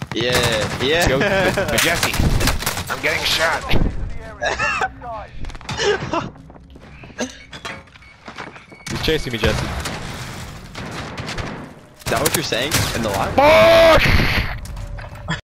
Yeah, yeah. Go, Jesse. I'm getting shot. He's chasing me, Jesse. Is that what you're saying in the live? Fuck!